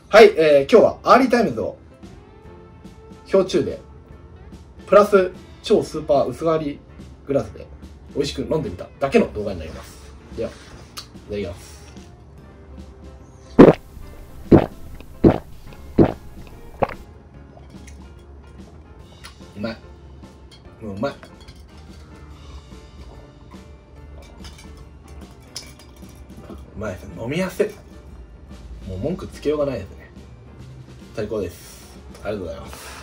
はい、今日はアーリータイムズを氷中でプラス超スーパー薄刈りグラスで美味しく飲んでみただけの動画になります。では、いただきます。うまい。もううまい。うまいですね。飲みやすい。もう文句つけようがないですね。最高です。ありがとうございます。